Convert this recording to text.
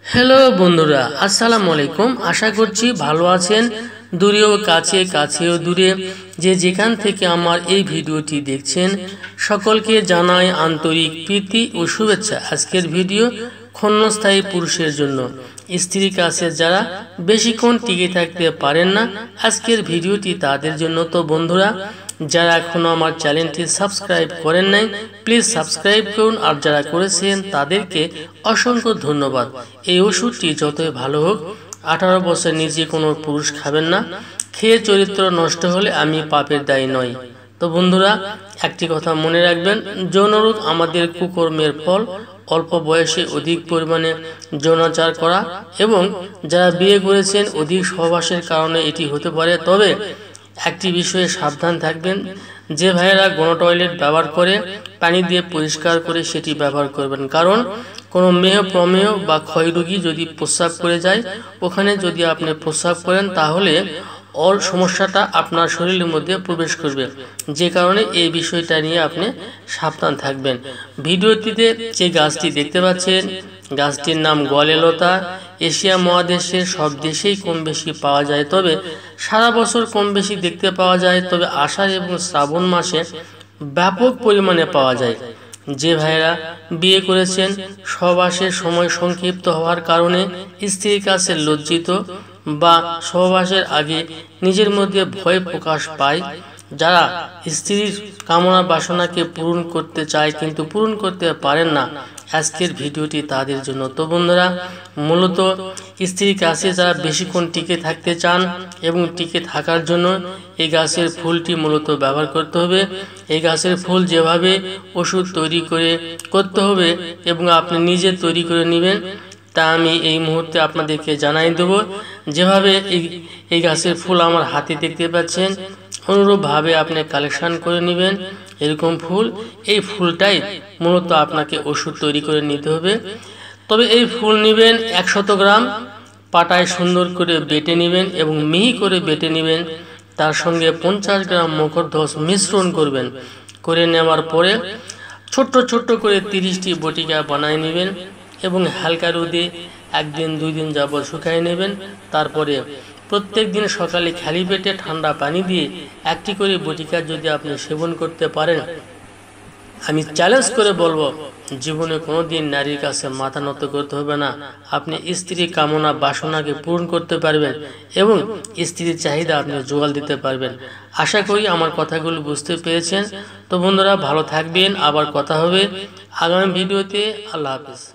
Hello বন্ধুরা, আসসালামু আলাইকুম। আশা করছি ভালো আছেন। দূরেও কাছে, কাছেও দূরে যে যেখান থেকে আমার এই ভিডিওটি দেখছেন সকলকে জানাই আন্তরিক প্রীতি ও শুভেচ্ছা। আজকের ভিডিও ক্ষণস্থায়ী পুরুষের জন্য, স্ত্রীর কাছে যারা বেশিক্ষণ টিকে থাকতে পারেন না, আজকের ভিডিওটি তাদের জন্য। তো বন্ধুরা, যারা এখনো আমার চ্যানেলটি সাবস্ক্রাইব করেন নাই, প্লিজ সাবস্ক্রাইব করুন, আর যারা করেছেন তাদেরকে অসংখ্য ধন্যবাদ। এই ওষুধটি যতই ভালো হোক, 18 বছর নিচে কোনো পুরুষ খাবেন না। খেয়ে চরিত্র নষ্ট হলে আমি পাপের দায়ী নই। তো বন্ধুরা, একটি কথা মনে রাখবেন, যৌনরোগ আমাদের কুকর্মের ফল। অল্প বয়সে অধিক পরিমাণে যৌনাচার করা এবং যারা বিয়ে করেছেন অধিক সহবাসের কারণে এটি হতে পারে। তবে একটি বিষয়ে সাবধান থাকবেন, যে ভাইয়েরা গণ টয়লেট ব্যবহার করে পানি দিয়ে পরিষ্কার করে সেটি ব্যবহার করবেন। কারণ কোনো মেয় প্রমেয় বা ক্ষয়রোগী যদি প্রস্রাব করে যায়, ওখানে যদি আপনি প্রস্রাব করেন তাহলে অল সমস্যাটা আপনার শরীরের মধ্যে প্রবেশ করবে, যে কারণে এই বিষয়টা নিয়ে আপনি সাবধান থাকবেন। ভিডিওটিতে যে গাছটি দেখতে পাচ্ছেন, গাছটির নাম গলেলতা। এশিয়া মহাদেশের সব দেশেই কম বেশি পাওয়া যায়, তবে সারা বছর কম বেশি দেখতে পাওয়া যায়, তবে আষাঢ় এবং শ্রাবণ মাসে ব্যাপক পরিমাণে পাওয়া যায়। যে ভাইয়েরা বিয়ে করেছেন, সহবাসের সময় সংক্ষিপ্ত হওয়ার কারণে স্ত্রীর কাছে লজ্জিত বা সহবাসের আগে নিজের মধ্যে ভয় প্রকাশ পায়, যারা স্ত্রীর কামনা বাসনাকে পূরণ করতে চায় কিন্তু পূরণ করতে পারেন না, আজকের ভিডিওটি তাদের জন্য। তো বন্ধুরা, মূলত স্ত্রীর কাছে যারা বেশিক্ষণ টিকে থাকতে চান এবং টিকে থাকার জন্য এই গাছের ফুলটি মূলত ব্যবহার করতে হবে। এই গাছের ফুল যেভাবে ওষুধ তৈরি করে করতে হবে এবং আপনি নিজে তৈরি করে নেবেন, তা আমি এই মুহূর্তে আপনাদেরকে জানাই দেব। যেভাবে এই গাছের ফুল আমার হাতে দেখতে পাচ্ছেন, অনুরূপভাবে আপনি কালেকশন করে নেবেন এরকম ফুল। এই ফুলটাই মূলত আপনাকে ওষুধ তৈরি করে নিতে হবে। তবে এই ফুল নেবেন 100 গ্রাম, পাটায় সুন্দর করে বেটে নেবেন এবং মিহি করে বেটে নেবেন। তার সঙ্গে 50 গ্রাম মকরধ্বজ মিশ্রণ করবেন। করে নেওয়ার পরে ছোট্ট ছোট্ট করে 30টি বটিকা বানিয়ে নেবেন এবং হালকা রোদে 1 দিন 2 দিন যাবত শুকায় নেবেন। তারপরে প্রত্যেক দিন সকালে খালি পেটে ঠান্ডা পানি দিয়ে 1টি করে বটিকা যদি আপনি সেবন করতে পারেন, আমি চ্যালেঞ্জ করে বলবো, জীবনে কোনোদিন নারীর কাছে মাথা নত করতে হবে না। আপনি স্ত্রীর কামনা বাসনাকে পূরণ করতে পারবেন এবং স্ত্রীর চাহিদা আপনি জোগাল দিতে পারবেন। আশা করি আমার কথাগুলো বুঝতে পেরেছেন। তো বন্ধুরা, ভালো থাকবেন, আবার কথা হবে আগামী ভিডিওতে। আল্লাহ হাফেজ।